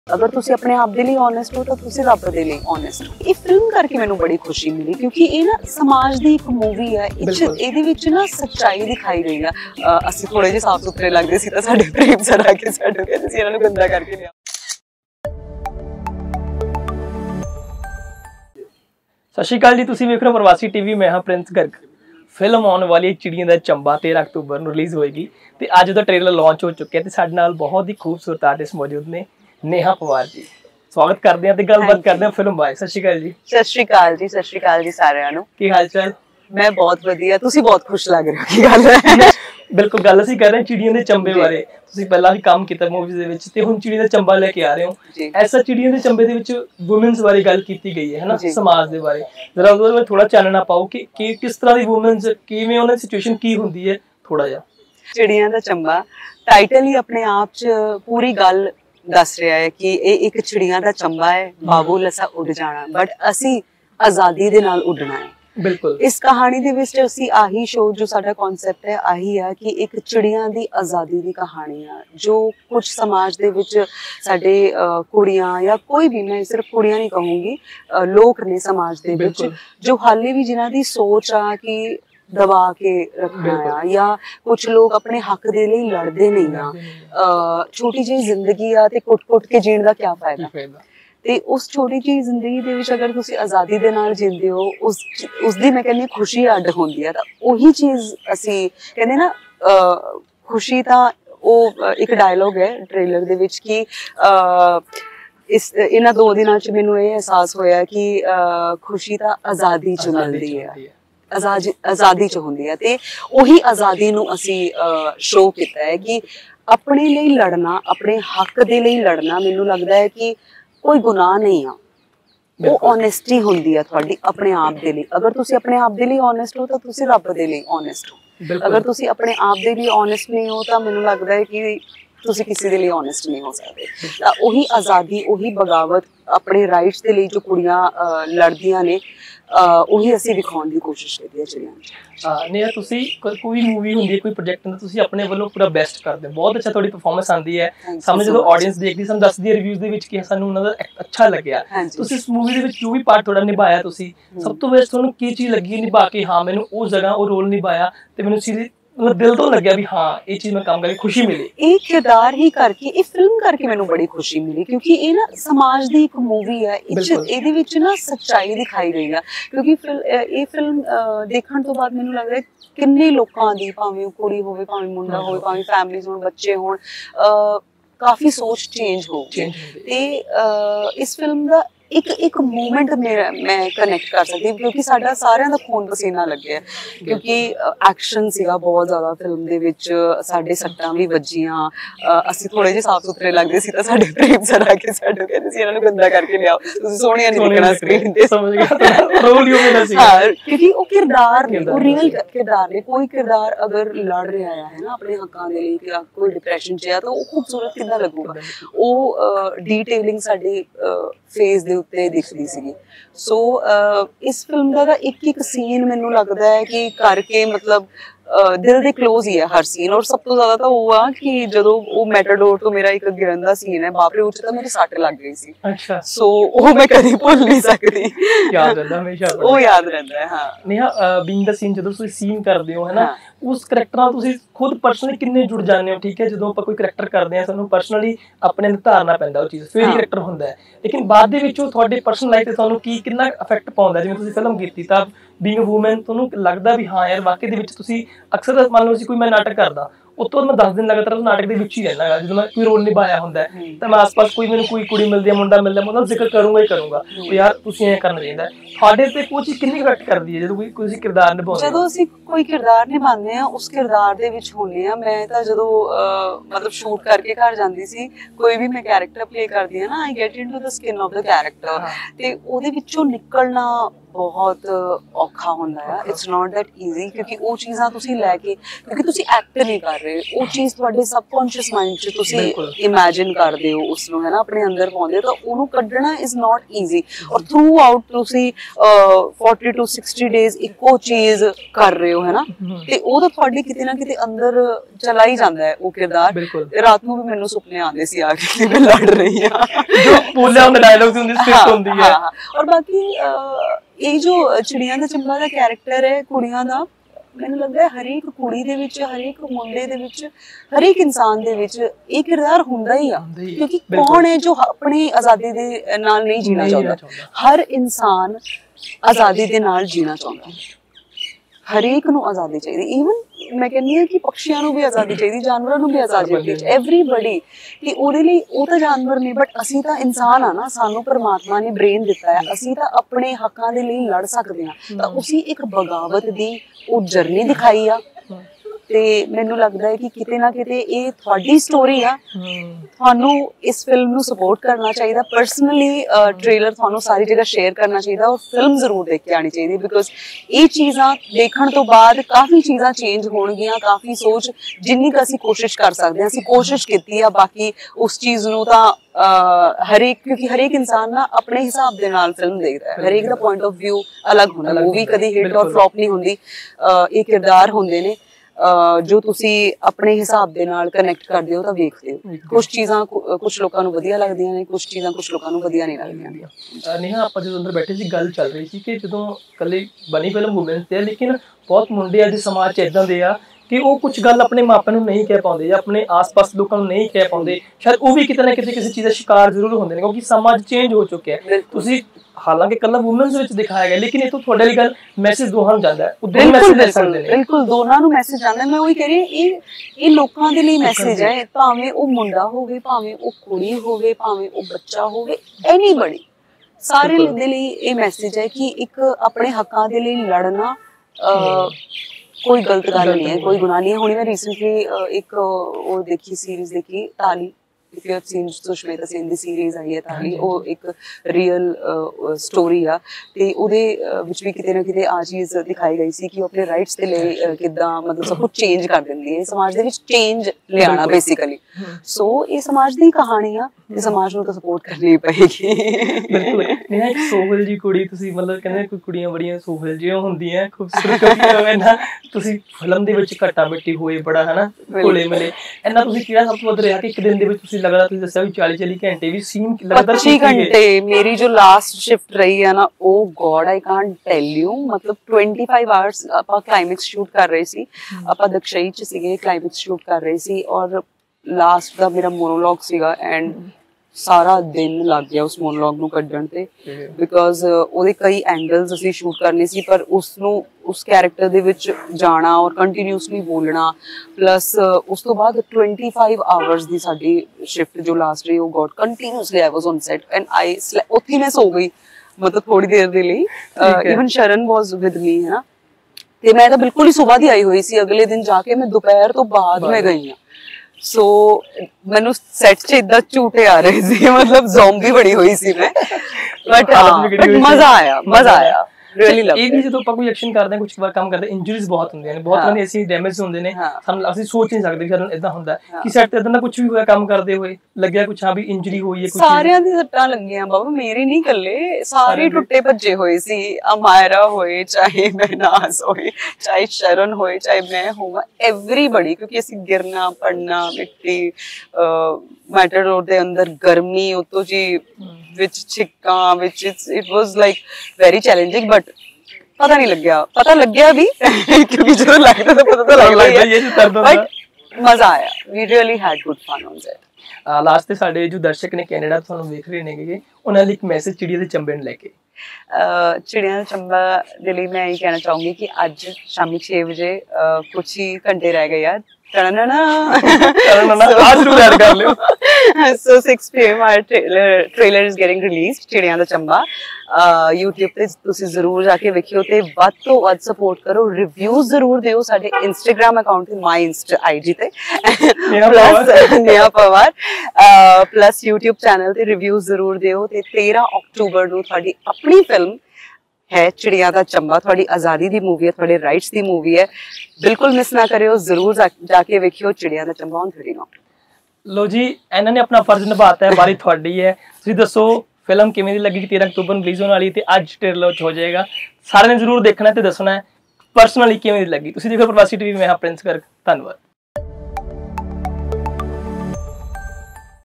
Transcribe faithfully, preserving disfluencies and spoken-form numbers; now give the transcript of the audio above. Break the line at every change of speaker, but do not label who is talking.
अगर तुसी अपने आप दे लिए ऑनेस्ट हो तो तुसी रब दे लिए ऑनेस्ट हो। ये फिल्म करके मैनू बड़ी खुशी मिली क्योंकि ये ना समाज दी एक मूवी है, इहदे विच ना सच्चाई दिखाई गई है। असीं थोड़े जिहे साफ सुथरे लगदे सी तां साडे प्रेम सर आके साडे कहंदे सी इन्हां नूं गंदा करके लिया।
सत श्री अकाल जी, तुसीं वेख रहे हो प्रवासी टीवी। मैं हाँ प्रिंस गर्ग। फिल्म आने वाली चिड़ियां दा चंबा तेरह अक्तूबर नूं रिलीज़ होएगी ते अज दा ट्रेलर लॉन्च हो चुका है ते साडे नाल बहुत ही खूबसूरत आर्टिस्ट मौजूद ने। नेहा पवार जी, स्वागत करते हैं ते गलबात करते हैं फिल्म बारे। सत श्री अकाल जी।
सत श्री अकाल जी। सत श्री अकाल जी सारिआं नूं।
की हाल चाल? मैं
बहुत वधिया, तुसीं बहुत खुश लग रहे हो। की गल है?
बिल्कुल, गल असीं कर रहे हैं चिड़ियां दे चंबे बारे। तुसीं पहलां भी काम कीता मूवीज़ दे विच ते हुण चिड़ियां दा चंबा लेके आ रहे हो। ऐसा चिड़ियां दे चंबे दे विच वुमेन्स बारे गल कीती गई है ना, समाज दे बारे। जरा उहदे बारे थोड़ा चानना पाओ कि कि किस तरह दी वुमेन्स, किवें उहनां दी सिचुएशन की हुंदी है, थोड़ा जिहा।
चिड़ियां दा चंबा टाइटल ही अपने आप च पूरी गल दस रहा है कि ये एक चिड़ियां दा चंबा है, बाबूल असा उड़ जाना, बट असी आजादी दे नाल उड़ना है।
बिल्कुल।
इस कहानी दे विच असी आही शो जो साडा कॉन्सेप्ट है आही है कि एक चिड़ियां दी आजादी दी कहानी है जो कुछ समाज दे विच साडे कुड़ियां या कोई भी, मैं सिर्फ कुड़ियां नहीं कहूंगी, लोग ने समाज दे विच जो हाले भी जिन्हां दी सोच आ कि दबा के रखना है या कुछ लोग अपने हक दे लिए लड़ते नहीं आ। छोटी जी जिंदगी आ ते कुट कुट के जीण दा क्या फायदा? ते उस छोटी जी जिंदगी दे विच अगर तुसी आजादी दे नाल जींदे हो, उस उस दी मैं कहनी खुशी अड होंदी है। तां ओही चीज असी कहंदे ना, खुशी तां ओ एक डायलॉग है ट्रेलर दे विच कि इस इन्हां दो दिनां च मैनूं ये एहसास होया कि खुशी तां आजादी च मिलदी है, आजादी आजादी च होंदी है। ते ओही आजादी नूं असी शो कीता है कि अपने लिए लड़ना, अपने हक दे लिए लड़ना, मैनूं लगदा है कि कोई गुनाह नहीं आ। वो ऑनेस्टी होंदी है तुहाडी अपने आप दे लिए। अगर तुसी अपने आप दे लिए ऑनेस्ट हो तो तुसी रब दे लिए ऑनेस्ट हो। अगर तुसी अपने आप दे लिए ऑनेस्ट नहीं हो तो मैनूं लगदा है कि तुसी किसी दे लिए ऑनेस्ट नहीं हो सकदे। तां ओही आजादी, ओही बगावत, अपने राइट्स दे लिए जो कुड़ियां लड़दियां ने, ਉਹੀ ਅਸੀਂ ਦਿਖਾਉਣ ਦੀ ਕੋਸ਼ਿਸ਼ ਕੀਤੀ ਹੈ ਚਿੜੀਆਂ ਚ।
ਹਾਂ ਨਹੀਂ, ਤੁਸੀਂ ਕੋਈ ਮੂਵੀ ਹੁੰਦੀ ਹੈ, ਕੋਈ ਪ੍ਰੋਜੈਕਟ ਹੁੰਦਾ, ਤੁਸੀਂ ਆਪਣੇ ਵੱਲੋਂ ਪੂਰਾ ਬੈਸਟ ਕਰਦੇ ਹੋ। ਬਹੁਤ ਅੱਛਾ ਤੁਹਾਡੀ ਪਰਫਾਰਮੈਂਸ ਆਉਂਦੀ ਹੈ ਸਾਹਮਣੇ, ਜਦੋਂ ਆਡੀਅנס ਦੇਖਦੀ ਸਾਨੂੰ ਦੱਸਦੀ ਹੈ ਰਿਵਿਊਜ਼ ਦੇ ਵਿੱਚ ਕਿ ਸਾਨੂੰ ਉਹਨਾਂ ਦਾ ਅੱਛਾ ਲੱਗਿਆ। ਤੁਸੀਂ ਇਸ ਮੂਵੀ ਦੇ ਵਿੱਚ ਜੋ ਵੀ ਪਾਰਟ ਤੁਹਾਡਾ ਨਿਭਾਇਆ, ਤੁਸੀਂ ਸਭ ਤੋਂ ਬੈਸਟ ਤੁਹਾਨੂੰ ਕੀ ਚੀਜ਼ ਲੱਗੀ ਨਿਭਾ ਕੇ? ਹਾਂ, ਮੈਨੂੰ ਉਹ ਜਗ੍ਹਾ ਉਹ ਰੋਲ ਨਿਭਾਇਆ ਤੇ ਮੈਨੂੰ ਸੀਰੀਅਸ मतलब दिल तो लग गया भी हाँ ये चीज में काम करके खुशी मिली।
ये किरदार ही करके, ये फिल्म करके मैनू बड़ी खुशी मिली क्योंकि ये ना समाज दी एक मूवी है, इहदे विच ना सच्चाई दिखाई गई है। क्योंकि ये फिल्म देखण तो बाद मैनू लगदा है किन्ने लोकां दी, भावें कुड़ी होवे, भावें मुंडा होवे, भावें फैमिलीज होण, बच्चे होण, काफी सोच चेंज हो ते इस फिल्म दा एक एक मोमेंट मेरा मैं कनैक्ट कर सकती क्योंकि साडा सारियां दा खून पसीना लग्या क्योंकि एक्शन सीगा बहुत ज़्यादा फिल्म दे विच, साडे सट्टां भी वज्जियां, असीं थोड़े जे साफ सुथरे लगदे सी तां साडे प्रेम सर आके साडे कहंदे सी इन्हां नूं गंदा करके लिआओ, तुसीं सोहणियां नहीं दिखना स्क्रीन ते। समझ गया, रोल ही उवें दा सी। हां, क्योंकि ओ किरदार ने, ओ रियल किरदार ने। कोई किरदार अगर लड़ रहा है ना अपने हक्कां दे लई कि कोई डिप्रेशन च है तो वो खूबसूरत किदां लगूगा? ओ डिटेलिंग साडे फेस दे उत्ते दिखदी सी। सो इस फिल्म का एक एक सीन मैनू लगता है कि करके मतलब दिल दे क्लोज ही है हर सीन। और सब तो ज्यादा तो वो आ कि जदों वो मैटाडोर तो मेरा एक गिरन दा सीन है, बाप रे, उच तो मेरी सट लग गई सी। अच्छा। सो वो मैं कभी भूल नहीं सकती,
याद रहंदा हमेशा,
वो याद रहंदा है। हां
नेहा, बीइंग द सीन जदों तुसीं सीन करदे हो है ना, उस करैक्टर नाल तुसीं खुद पर्सनली किन्ने जुड़ जाते हो? ठीक है, जदों आपां कोई करैक्टर करदे आ सानूं पर्सनली अपने अंदर धारना पैंदा वो चीज़, फिर ही करैक्टर हुंदा है। लेकिन बाद दे विच ओह तुहाडे पर्सनल लाइफ ते तुहानूं की किन्ना इफैक्ट पाउंदा? जिवें तुसीं फिल्म कीती तां बीइंग अ वूमन तुहानूं लगदा भी हाँ यार वाकई दे विच तुसीं अक्सर मान लो कोई मैं नाटक करदा उतो मैं दस दिन लगातार उस नाटक के विच ही रहना, जो मैं कोई रोल निभाया होंदा है तो मैं आस पास कोई मैंने कोई कुड़ी मिलती है, मुंडा मिलता है, मैं जिक्र करूंगा ही करूंगा तो यार तुसीं ऐ करना चाहिए। तुहाडे ते कोई चीज़ किन्नी इफैक्ट करदी है जदों कोई कोई किरदार निभाउंदे?
जदों असीं कोई किरदार निभांदे आ, उस किरदार दे विच होंदे आ। मैं तां जदों मतलब शूट करके घर जांदी सी, कोई भी मैं कैरेक्टर प्ले करदी है ना, I get into the skin of the character ते ओहदे विचों निकलना बहुत औखा होंदा है। इट्स नॉट दैट ईजी क्योंकि वो चीज़ां तुसीं लैके, क्योंकि तुसीं एक्ट नहीं कर ਰਹੇ ਉਹ ਚੀਜ਼ ਤੁਹਾਡੇ ਸਬਕੌਂਸ਼ੀਅਸ ਮਾਈਂਡ 'ਚ ਤੁਸੀਂ ਇਮੇਜਿਨ ਕਰਦੇ ਹੋ ਉਸ ਨੂੰ, ਹੈ ਨਾ, ਆਪਣੇ ਅੰਦਰ ਪਾਉਂਦੇ ਹੋ, ਤਾਂ ਉਹਨੂੰ ਕੱਢਣਾ ਇਜ਼ ਨਾਟ ਈਜ਼ੀ। ਔਰ ਥਰੂ ਆਊਟ ਤੁਸੀਂ forty to sixty ਡੇਜ਼ ਇੱਕੋ ਚੀਜ਼ ਕਰ ਰਹੇ ਹੋ, ਹੈ ਨਾ, ਤੇ ਉਹ ਤਾਂ ਤੁਹਾਡੇ ਕਿਤੇ ਨਾ ਕਿਤੇ ਅੰਦਰ ਚਲਾ ਹੀ ਜਾਂਦਾ ਹੈ ਉਹ ਕਿਰਦਾਰ। ਰਾਤ ਨੂੰ ਵੀ ਮੈਨੂੰ ਸੁਪਨੇ ਆਉਂਦੇ ਸੀ ਆ ਕੇ ਮੈਂ ਲੜ ਰਹੀ ਹਾਂ,
ਜੋ ਬੋਲਿਆ ਹੁੰਦਾ ਡਾਇਲੌਗਸ ਹੁੰਦੇ, ਸਕ੍ਰਿਪਟ ਹੁੰਦੀ ਹੈ।
ਔਰ ਬਾਕੀ ਇਹ ਜੋ ਚਿੜੀਆਂ ਦਾ ਚੰਬਾ ਦਾ ਕੈਰੈਕਟਰ ਹੈ ਕੁੜੀਆਂ ਦਾ, ਮੈਨੂੰ ਲੱਗਦਾ ਹੈ ਹਰੇਕ ਕੁੜੀ ਦੇ ਵਿੱਚ, ਹਰੇਕ ਮੁੰਡੇ ਦੇ ਵਿੱਚ, ਹਰੇਕ ਇਨਸਾਨ ਦੇ ਵਿੱਚ ਇਹ ਕਿਰਦਾਰ ਹੁੰਦਾ ਹੀ ਆ, ਕਿਉਂਕਿ ਕੌਣ ਹੈ ਜੋ ਆਪਣੀ ਆਜ਼ਾਦੀ ਦੇ ਨਾਲ ਨਹੀਂ ਜੀਣਾ ਚਾਹੁੰਦਾ? ਹਰ ਇਨਸਾਨ ਆਜ਼ਾਦੀ ਦੇ ਨਾਲ ਜੀਣਾ ਚਾਹੁੰਦਾ, ਹਰੇਕ ਨੂੰ ਆਜ਼ਾਦੀ ਚਾਹੀਦੀ। ਈਵਨ ਮੈਂ ਕਹਿੰਦੀ ਹਾਂ ਕਿ ਪਕਸ਼ੀਆਂ ਨੂੰ ਵੀ ਆਜ਼ਾਦੀ ਚਾਹੀਦੀ, ਜਾਨਵਰਾਂ ਨੂੰ ਵੀ ਆਜ਼ਾਦੀ ਚਾਹੀਦੀ, ਐਵਰੀਬਡੀ। ਕਿ ਉਹਦੇ ਲਈ ਉਹ ਤਾਂ ਜਾਨਵਰ ਨਹੀਂ, ਬਟ ਅਸੀਂ ਤਾਂ ਇਨਸਾਨ ਆ ਨਾ, ਸਾਨੂੰ ਪਰਮਾਤਮਾ ਨੇ ਬ੍ਰੇਨ ਦਿੱਤਾ ਹੈ, ਅਸੀਂ ਤਾਂ ਆਪਣੇ ਹੱਕਾਂ ਦੇ ਲਈ ਲੜ ਸਕਦੇ ਹਾਂ। ਤਾਂ ਉਸੀਂ ਇੱਕ ਬਗਾਵਤ ਦੀ ਉਹ ਜਰਨੀ ਦਿਖਾਈ ਆ, ਤੇ ਮੈਨੂੰ ਲੱਗਦਾ ਹੈ ਕਿ ਕਿਤੇ ਨਾ ਕਿਤੇ ਇਹ ਤੁਹਾਡੀ ਸਟੋਰੀ ਆ, ਤੁਹਾਨੂੰ ਇਸ ਫਿਲਮ ਨੂੰ ਸਪੋਰਟ ਕਰਨਾ ਚਾਹੀਦਾ। ਪਰਸਨਲੀ ਟ੍ਰੇਲਰ ਤੁਹਾਨੂੰ ਸਾਰੀ ਜਗ੍ਹਾ ਸ਼ੇਅਰ ਕਰਨਾ ਚਾਹੀਦਾ, ਔਰ ਫਿਲਮ ਜ਼ਰੂਰ ਦੇਖ ਕੇ ਆਣੀ ਚਾਹੀਦੀ, ਬਿਕੋਜ਼ ਇਹ ਚੀਜ਼ਾਂ ਦੇਖਣ ਤੋਂ ਬਾਅਦ ਕਾਫੀ ਚੀਜ਼ਾਂ ਚੇਂਜ ਹੋਣਗੀਆਂ, ਕਾਫੀ ਸੋਚ ਜਿੰਨੀ ਕੁ ਅਸੀਂ ਕੋਸ਼ਿਸ਼ ਕਰ ਸਕਦੇ ਹਾਂ ਅਸੀਂ ਕੋਸ਼ਿਸ਼ ਕੀਤੀ ਆ। ਬਾਕੀ ਉਸ ਚੀਜ਼ ਨੂੰ ਤਾਂ ਹਰੇਕ, ਕਿਉਂਕਿ ਹਰੇਕ ਇਨਸਾਨ ਨਾ ਆਪਣੇ ਹਿਸਾਬ ਦੇ ਨਾਲ ਫਿਲਮ ਦੇਖਦਾ ਹੈ, ਹਰੇਕ ਦਾ ਪੁਆਇੰਟ ਆਫ ਵਿਊ ਅਲੱਗ ਹੁੰਦਾ, ਮੂਵੀ ਕਦੀ ਹਿੱਟ ਔਰ ਫਲॉप ਨਹੀਂ ਹੁੰਦੀ। ਇਹ ਕਿਰਦਾਰ ਹੁੰਦੇ ਨੇ ਜੋ ਤੁਸੀਂ ਆਪਣੇ ਹਿਸਾਬ ਦੇ ਨਾਲ ਕਨੈਕਟ ਕਰਦੇ ਹੋ ਤਾਂ ਵੇਖਦੇ ਹੋ। ਕੁਝ ਚੀਜ਼ਾਂ ਕੁਝ ਲੋਕਾਂ ਨੂੰ ਵਧੀਆ ਲੱਗਦੀਆਂ ਨੇ, ਕੁਝ ਚੀਜ਼ਾਂ ਕੁਝ ਲੋਕਾਂ ਨੂੰ ਵਧੀਆ ਨਹੀਂ ਲੱਗਦੀਆਂ।
ਨੇਹਾ, ਆਪਾਂ ਜਦੋਂ ਅੰਦਰ ਬੈਠੇ ਸੀ ਗੱਲ ਚੱਲ ਰਹੀ ਸੀ ਕਿ ਜਦੋਂ ਇਕੱਲੀ ਬਣੀ ਫਿਲਮ ਵੂਮੈਨ ਤੇ, ਲੇਕਿਨ ਬਹੁਤ ਮੁੰਡੇ ਅੱਜ ਸਮਾਜ 'ਚ ਇੱਦਾਂ ਦੇ ਆ ਕਿ ਉਹ ਕੁਝ ਗੱਲ ਆਪਣੇ ਮਾਪਿਆਂ ਨੂੰ ਨਹੀਂ ਕਹਿ ਪਾਉਂਦੇ ਜਾਂ ਆਪਣੇ ਆਸ-ਪਾਸ ਲੋਕਾਂ ਨੂੰ ਨਹੀਂ ਕਹਿ ਪਾਉਂਦੇ। ਸ਼ਾਇਦ ਉਹ ਵੀ ਕਿਤੇ ਨਾ ਕਿਤੇ ਕਿਸੇ ਚੀਜ਼ ਦਾ ਸ਼ਿਕਾਰ ਜ਼ਰੂਰ ਹੁੰਦੇ ਨੇ, ਕਿਉਂਕਿ ਸਮਾਜ ਚੇਂਜ ਹੋ ਚੁੱਕਿਆ ਹੈ। ਤੁਸੀਂ ਹਾਲਾਂਕਿ ਕੱਲਾ ਵੂਮਨਸ ਵਿੱਚ ਦਿਖਾਇਆ ਗਿਆ, ਲੇਕਿਨ ਇਹ ਤੋਂ ਤੁਹਾਡੇ ਲਈ ਗੱਲ ਮੈਸੇਜ ਦੋਹਾਂ ਨੂੰ ਜਾਂਦਾ ਹੈ, ਉਹ ਦੋਨੋਂ ਮੈਸੇਜ ਲੈ ਸਕਦੇ ਨੇ।
ਬਿਲਕੁਲ, ਦੋਨਾਂ ਨੂੰ ਮੈਸੇਜ ਜਾਂਦਾ। ਮੈਂ ਉਹੀ ਕਹਿ ਰਹੀ ਹਾਂ, ਇਹ ਇਹ ਲੋਕਾਂ ਦੇ ਲਈ ਮੈਸੇਜ ਹੈ, ਭਾਵੇਂ ਉਹ ਮੁੰਡਾ ਹੋਵੇ, ਭਾਵੇਂ ਉਹ ਕੁੜੀ ਹੋਵੇ, ਭਾਵੇਂ ਉਹ ਬੱਚਾ ਹੋਵੇ, ਐਨੀਬਡੀ, ਸਾਰੇ ਦੇ ਲਈ ਇਹ ਮੈਸੇਜ ਹੈ ਕਿ ਇੱਕ ਆਪਣੇ ਹੱਕਾਂ ਦੇ ਲਈ ਲੜਨਾ ਕੋਈ ਗਲਤ ਗੱਲ ਨਹੀਂ ਹੈ, ਕੋਈ ਗੁਨਾਹ ਨਹੀਂ ਹੈ। ਹੁਣੇ ਮੈਂ ਰੀਸੈਂਟਲੀ ਇੱਕ ਉਹ ਦੇਖੀ ਸੀਰੀਜ਼ ਦੇਖੀ Taali, if you have seen Sushmita Sen ਦੀ ਸੀਰੀਜ਼ ਆਈ ਹੈ ਤਾਲੀ, ਉਹ ਇੱਕ ਰੀਅਲ ਸਟੋਰੀ ਆ, ਤੇ ਉਹਦੇ ਵਿੱਚ ਵੀ ਕਿਤੇ ਨਾ ਕਿਤੇ ਆ ਚੀਜ਼ ਦਿਖਾਈ ਗਈ ਸੀ ਕਿ ਉਹ ਆਪਣੇ ਰਾਈਟਸ ਦੇ ਲਈ ਕਿੱਦਾਂ ਮਤਲਬ ਸਭ ਕੁਝ ਚੇਂਜ ਕਰ ਦਿੰਦੀ ਹੈ, ਸਮਾਜ ਦੇ ਵਿੱਚ ਚੇਂਜ ਲਿਆਉਣਾ ਬੇਸਿਕਲੀ। ਸੋ ਇਹ ਸਮਾਜ ਦੀ ਕਹਾਣੀ ਆ, ਤੇ ਸਮਾਜ ਨੂੰ ਤਾਂ ਸਪੋਰਟ ਕਰਨੀ ਪਏਗੀ।
ਬਿਲਕੁਲ। ਨੇਹਾ, ਇੱਕ ਸੋਹਲ ਜੀ ਕੁੜੀ ਤੁਸੀਂ, ਮਤਲਬ ਕਹਿੰਦੇ ਕੋਈ ਕੁੜੀਆਂ ਬੜੀਆਂ ਸੋਹਲ ਜਿਹੀਆਂ ਹੁੰਦੀਆਂ, ਖੂਬਸੂਰਤ, ਨਾ ਤੁਸੀਂ ਫਿਲਮ ਦੇ ਵਿੱਚ ਘੱਟਾ ਮਿੱਟੀ ਹੋਏ ਬੜਾ, ਹਨਾ, ਘੁਲੇ ਮਿਲੇ, ਇੰਨਾ ਤੁਸੀਂ ਕਿਹੜਾ ਸਭ ਤੋਂ ਵੱਧ ਰਿਹਾ ਕਿ ਇੱਕ ਦਿਨ ਦੇ ਵਿੱਚ ਤੁਸੀਂ ਲਗਾਤਾਰ, ਤੁਸੀਂ ਦੱਸਿਆ ਵੀ ਚਾਲੀ ਚਾਲੀ ਘੰਟੇ ਵੀ ਸੀਨ ਲਗਾਤਾਰ
ਪੱਚੀ ਘੰਟੇ ਮੇਰੀ ਜੋ ਲਾਸਟ ਸ਼ਿਫਟ ਰਹੀ ਹੈ ਨਾ, oh god I can't tell you, ਮਤਲਬ twenty-five ਆਵਰਸ ਆਪਾਂ ਕਲਾਈਮੈਕਸ ਸ਼ੂਟ ਕਰ ਰਹੇ ਸੀ, ਆਪਾਂ ਦਕਸ਼ਈ ਚ ਸੀਗੇ, ਕਲਾਈਮੈਕਸ ਸ਼ੂਟ ਕਰ ਰਹੇ ਸੀ, ਔਰ ਲਾਸਟ ਦਾ ਮੇਰਾ ਮੋਨੋਲੌਗ ਸੀਗਾ, ਐਂਡ ਸਾਰਾ ਦਿਨ ਲੱਗ ਗਿਆ ਉਸ ਮੋਨੋਲੌਗ ਨੂੰ ਕੱਢਣ ਤੇ, ਬਿਕੋਜ਼ ਉਹਦੇ ਕਈ ਐਂਗਲਸ ਅਸੀਂ ਸ਼ੂਟ ਕਰਨੇ ਸੀ, ਪਰ ਉਸ ਨੂੰ ਉਸ ਕੈਰੈਕਟਰ ਦੇ ਵਿੱਚ ਜਾਣਾ ਔਰ ਕੰਟੀਨਿਊਸਲੀ ਬੋਲਣਾ, ਪਲੱਸ ਉਸ ਤੋਂ ਬਾਅਦ twenty-five ਆਵਰਸ ਦੀ ਸਾਡੀ ਸ਼ਿਫਟ ਜੋ ਲਾਸਟ ਰਹੀ, oh god continuously I was on set, and I ਉੱਥੇ ਮੈਂ ਸੋ ਗਈ ਮਤਲਬ ਥੋੜੀ ਦੇਰ ਦੇ ਲਈ। Even Sharan was with me, ਹੈ ਨਾ, ਤੇ ਮੈਂ ਤਾਂ ਬਿਲਕੁਲ ਹੀ ਸੁਬਾਹ ਦੀ ਆਈ ਹੋਈ ਸੀ, ਅਗਲੇ ਦਿਨ ਜਾ ਕੇ ਮੈਂ ਦੁਪਹਿਰ ਤੋਂ ਬਾਅਦ ਮੈਂ ਗਈ ਹਾਂ। ਸੋ ਮੈਨੂੰ ਸੈਟ 'ਚ ਏਦਾਂ ਝੂਠੇ ਆ ਰਹੇ ਸੀ, ਮਤਲਬ ਜ਼ੋਂਬੀ ਬਣੀ ਹੋਈ ਸੀ ਮੈਂ, ਬਟ ਮਜ਼ਾ ਆਇਆ, ਮਜ਼ਾ ਆਇਆ।
ਇਹ ਵੀ ਜਦੋਂ ਆਪਾਂ ਕੋਈ ਐਕਸ਼ਨ ਕਰਦੇ ਹਾਂ, ਕੁਝ ਵਾਰ ਕੰਮ ਕਰਦੇ, ਇੰਜਰੀਜ਼ ਬਹੁਤ ਹੁੰਦੀਆਂ ਨੇ, ਬਹੁਤ ਤਰ੍ਹਾਂ ਦੇ ਐਸੇ ਡੈਮੇਜ ਹੁੰਦੇ ਨੇ, ਸਾਨੂੰ ਅਸੀਂ ਸੋਚ ਨਹੀਂ ਸਕਦੇ ਕਿ ਸਾਨੂੰ ਏਦਾਂ ਹੁੰਦਾ ਕਿ ਸੈਟ ਤੇ ਏਦਾਂ ਦਾ ਕੁਝ ਵੀ ਹੋਇਆ ਕੰਮ ਕਰਦੇ ਹੋਏ, ਲੱਗਿਆ ਕੁਝ ਹਾਂ ਵੀ ਇੰਜਰੀ ਹੋਈ ਹੈ, ਕੁਝ
ਸਾਰਿਆਂ ਦੀ ਸੱਟਾਂ ਲੱਗੀਆਂ ਬਾਬਾ, ਮੇਰੀ ਨਹੀਂ ਇਕੱਲੇ, ਸਾਰੇ ਟੁੱਟੇ ਭੱਜੇ ਹੋਏ ਸੀ। ਅਮਾਇਰਾ ਹੋਏ, ਚਾਹੇ ਮਹਿਨਾਜ਼ ਹੋਏ, ਚਾਹੇ ਸ਼ਰਨ ਹੋਏ, ਚਾਹੇ ਮੈਂ ਹੋਵਾਂ, ਐਵਰੀਬਡੀ, ਕਿਉਂਕਿ ਅਸੀਂ ਗਿਰਨਾ, ਪੜਨਾ, ਮਿੱਟੀ, ਮੈਟਾਡੋਰ ਦੇ ਅੰਦਰ ਗਰਮੀ, ਉਤੋਂ ਜੀ ਵਿੱਚ ਛਿੱਕਾਂ ਵਿੱਚ, it was like very challenging, but ਪਤਾ ਨਹੀਂ ਲੱਗਿਆ, ਪਤਾ ਲੱਗਿਆ ਵੀ ਕਿਉਂਕਿ ਜਦੋਂ ਲੱਗਦਾ ਤਾਂ ਪਤਾ ਤਾਂ ਲੱਗਦਾ ਹੀ ਹੈ, ਬਟ ਮਜ਼ਾ ਆਇਆ। We really had good fun on set.
Last ਤੇ ਸਾਡੇ ਜੋ ਦਰਸ਼ਕ ਨੇ ਕੈਨੇਡਾ ਤੁਹਾਨੂੰ ਵੇਖ ਰਹੇ ਨੇ, ਉਹਨਾਂ ਲਈ ਇੱਕ ਮੈਸੇਜ ਚਿੜੀਆਂ ਦੇ ਚੰਬੇ ਨੂੰ ਲੈ ਕੇ।
ਚਿੜੀਆਂ ਦਾ ਚੰਬਾ ਦੇ ਲਈ ਮੈਂ ਇਹ ਕਹਿਣਾ ਚਾਹੂੰਗੀ ਕਿ ਅੱਜ ਸ਼ਾਮੀ ਛੇ ਵਜੇ ਕੁਛ ਹੀ ਘੰਟੇ ਰਹਿ ਗਏ ਆ, so six p m our trailer trailer is getting released, ਚਿੜੀਆਂ ਦਾ ਚੰਬਾ। YouTube ਤੇ ਤੁਸੀਂ ਜ਼ਰੂਰ ਜਾ ਕੇ ਵੇਖਿਓ ਤੇ ਵੱਧ ਤੋਂ ਵੱਧ ਸਪੋਰਟ ਕਰੋ, ਰਿਵਿਊਜ਼ ਜ਼ਰੂਰ ਦਿਓ ਸਾਡੇ ਇੰਸਟਾਗ੍ਰਾਮ ਅਕਾਊਂਟ ਤੇ ਮਾਈ ਇੰਸਟਾ ਆਈਡੀ ਤੇ plus Neha Pawar, plus YouTube channel ਤੇ ਰਿਵਿਊਜ਼ ਜ਼ਰੂਰ ਦਿਓ। ਤੇ ਤੇਰਾਂ ਅਕਤੂਬਰ ਨੂੰ ਤੁਹਾਡੀ ਆਪਣੀ ਫਿਲਮ है चिड़िया दा चंबा, थोड़ी आज़ादी दी मूवी है, थोड़े राइट्स दी मूवी है, बिल्कुल मिस ना करियो, जरूर जा, जाके वेखियो Chidiya da Chamba on three now.
लो जी, इन्होंने अपना फर्ज निभाता है, बारी थोड़ी है। तुसीं दसो फिल्म किवें दी लगी? तेरह अक्तूबर नूं रिलीज़ होने वाली ते अज ट्रेलर लॉन्च हो जाएगा, सारे ने जरूर देखना ते दसना है पर्सनली किवें दी लगी। तुसीं देखो प्रवासी टीवी, मैं हां प्रिंस गर्ग, धन्नवाद।